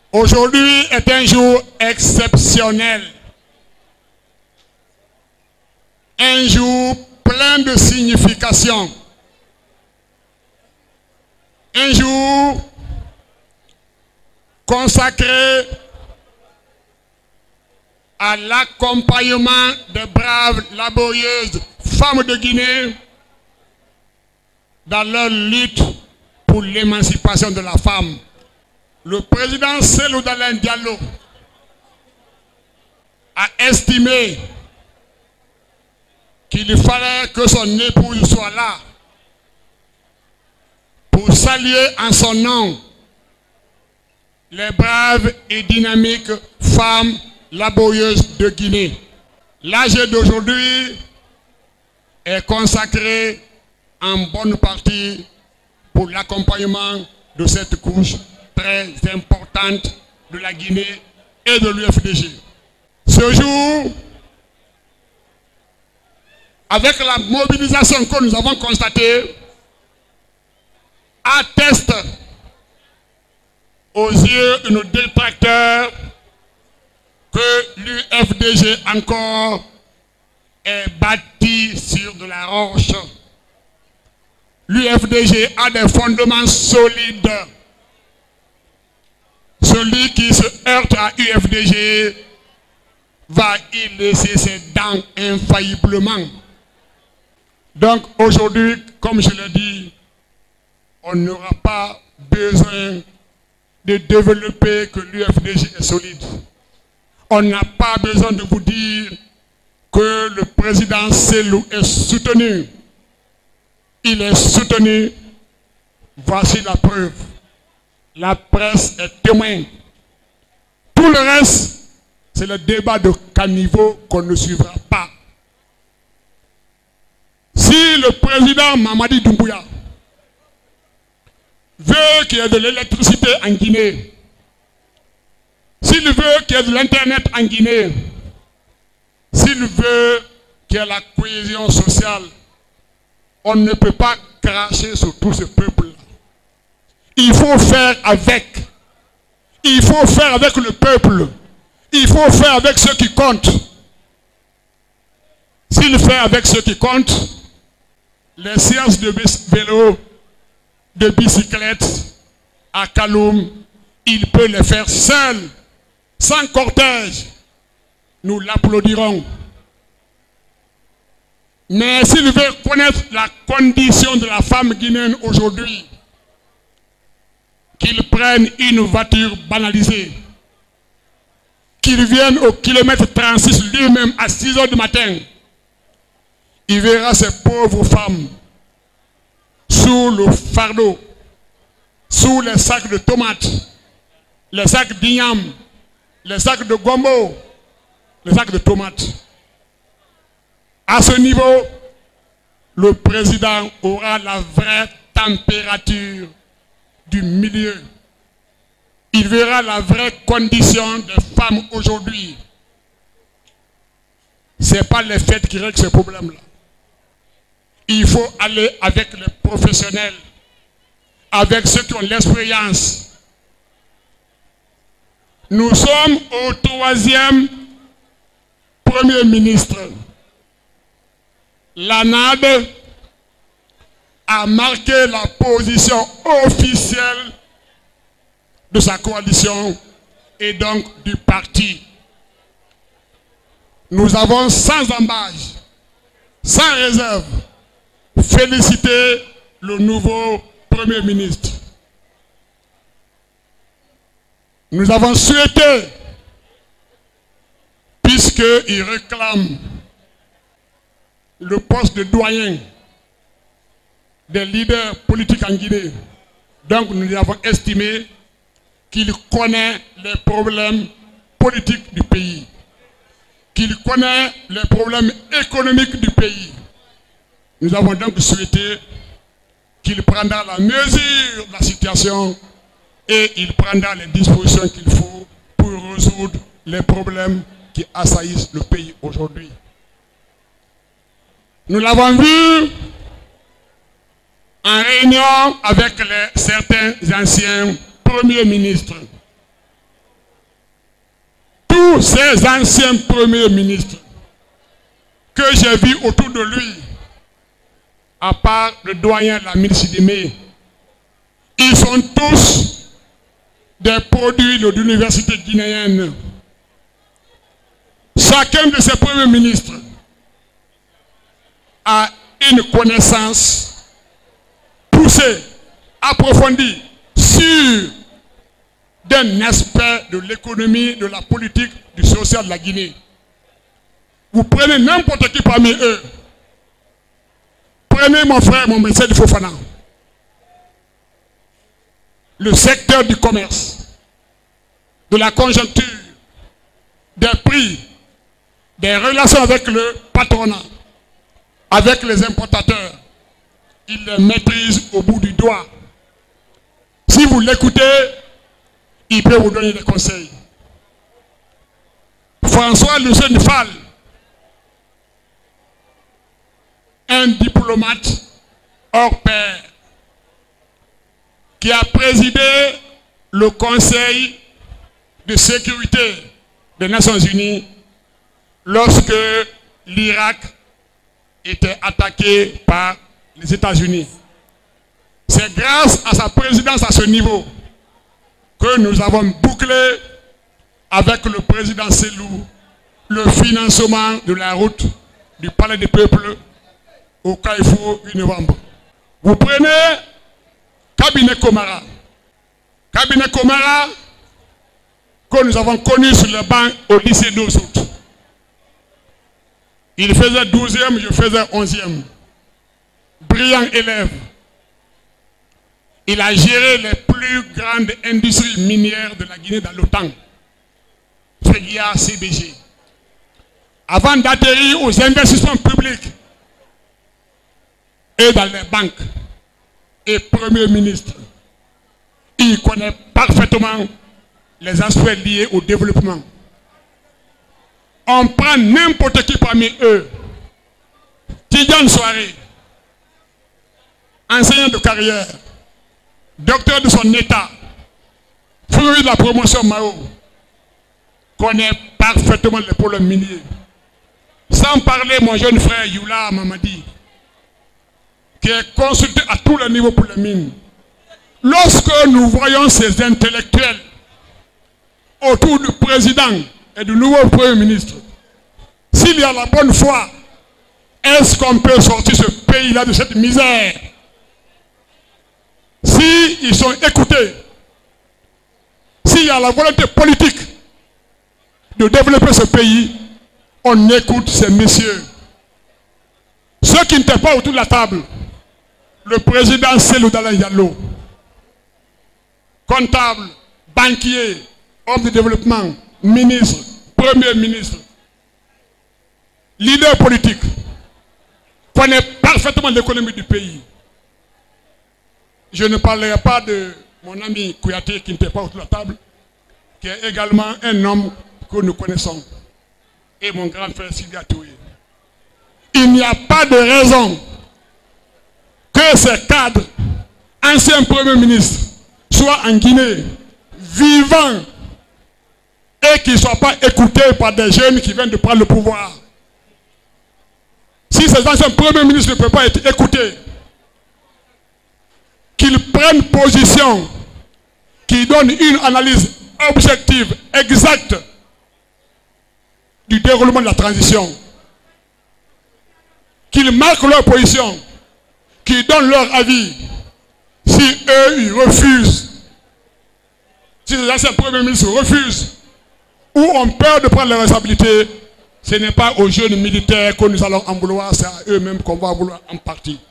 Aujourd'hui est un jour exceptionnel. Un jour plein de signification. Un jour consacré à l'accompagnement des braves, laborieuses femmes de Guinée dans leur lutte pour l'émancipation de la femme. Le président Cellou Dalein Diallo a estimé qu'il fallait que son épouse soit là pour saluer en son nom les braves et dynamiques femmes laborieuses de Guinée. L'AG d'aujourd'hui est consacré en bonne partie pour l'accompagnement de cette couche très importante de la Guinée et de l'UFDG. Ce jour, avec la mobilisation que nous avons constatée, atteste aux yeux de nos détracteurs que l'UFDG encore est bâti sur de la roche. L'UFDG a des fondements solides. Celui qui se heurte à l'UFDG va y laisser ses dents infailliblement. Donc aujourd'hui, comme je l'ai dit, on n'aura pas besoin de développer que l'UFDG est solide. On n'a pas besoin de vous dire que le président Cellou est soutenu. Il est soutenu. Voici la preuve. La presse est témoin. Tout le reste, c'est le débat de caniveau qu'on ne suivra pas. Si le président Mamadi Doumbouya veut qu'il y ait de l'électricité en Guinée, s'il veut qu'il y ait de l'internet en Guinée, s'il veut qu'il y ait la cohésion sociale, on ne peut pas cracher sur tout ce peuple. Il faut faire avec. Il faut faire avec le peuple. Il faut faire avec ceux qui comptent. S'il fait avec ceux qui comptent, les séances de vélo, de bicyclette à Kaloum, il peut les faire seul, sans cortège. Nous l'applaudirons. Mais s'il veut connaître la condition de la femme guinéenne aujourd'hui, qu'il prenne une voiture banalisée, qu'il vienne au kilomètre 36 lui-même à 6 h du matin, il verra ces pauvres femmes sous le fardeau, sous les sacs de tomates, les sacs d'igname, les sacs de gombo, les sacs de tomates. À ce niveau, le président aura la vraie température du milieu. Il verra la vraie condition des femmes aujourd'hui. Ce n'est pas les fêtes qui règlent ce problème-là. Il faut aller avec les professionnels, avec ceux qui ont l'expérience. Nous sommes au 3e Premier ministre. L'ANAD a marqué la position officielle de sa coalition et donc du parti. Nous avons sans ambages, sans réserve, félicité le nouveau Premier ministre. Nous avons souhaité, puisqu'il réclame le poste de doyen des leaders politiques en Guinée, donc nous avons estimé qu'il connaît les problèmes politiques du pays, qu'il connaît les problèmes économiques du pays. Nous avons donc souhaité qu'il prendra la mesure de la situation et il prendra les dispositions qu'il faut pour résoudre les problèmes qui assaillissent le pays aujourd'hui. Nous l'avons vu en réunion avec certains anciens premiers ministres. tous ces anciens premiers ministres que j'ai vus autour de lui, à part le doyen Lamine Sidimé, ils sont tous des produits de l'université guinéenne. Chacun de ces premiers ministres a une connaissance poussée, approfondie, sur d'un aspect de l'économie, de la politique, du social de la Guinée. Vous prenez n'importe qui parmi eux. Prenez mon frère, mon médecin de Fofana. Le secteur du commerce, de la conjoncture, des prix, des relations avec le patronat, avec les importateurs, il les maîtrise au bout du doigt. Si vous l'écoutez, il peut vous donner des conseils. François Lucien Fall, un diplomate hors pair, qui a présidé le Conseil de sécurité des Nations Unies lorsque l'Irak était attaqué par les États-Unis. C'est grâce à sa présidence à ce niveau que nous avons bouclé avec le président Selou le financement de la route du Palais des Peuples au Carrefour du Novembre. Vous prenez Cabinet Komara. Cabinet Komara que nous avons connu sur le banc au lycée 12 août. Il faisait 12e, je faisais 11e. Brillant élève. Il a géré les plus grandes industries minières de la Guinée dans l'OTAN. Fréguia CBG. Avant d'atterrir aux investissements publics et dans les banques et Premier ministre, il connaît parfaitement les aspects liés au développement. On prend n'importe qui parmi eux. Tidjane Soiré, enseignant de carrière, docteur de son état, fruit de la promotion Mao, connaît parfaitement les problèmes miniers. Sans parler mon jeune frère Youla Mamadi, qui est consulté à tous les niveaux pour les mines. Lorsque nous voyons ces intellectuels autour du président et du nouveau Premier ministre, s'il y a la bonne foi, est-ce qu'on peut sortir ce pays-là de cette misère? S'ils sont écoutés, s'il y a la volonté politique de développer ce pays, on écoute ces messieurs. Ceux qui n'étaient pas autour de la table, le président Selou Dalein Diallo, comptable, banquier, homme de développement, ministre, premier ministre, leader politique, connaît parfaitement l'économie du pays. Je ne parlerai pas de mon ami Kouyaté qui n'était pas autour de la table, qui est également un homme que nous connaissons, et mon grand frère Sylvia Touré. Il n'y a pas de raison que ces cadres, anciens premiers ministres, soient en Guinée, vivants, et qu'ils ne soient pas écoutés par des jeunes qui viennent de prendre le pouvoir. Si ces anciens premiers ministres ne peuvent pas être écoutés, qu'ils prennent position, qu'ils donnent une analyse objective, exacte du déroulement de la transition, qu'ils marquent leur position, qu'ils donnent leur avis. Si eux, ils refusent, si les anciens premiers ministres refusent, ou ont peur de prendre les responsabilités, ce n'est pas aux jeunes militaires que nous allons en vouloir, c'est à eux-mêmes qu'on va vouloir en partie.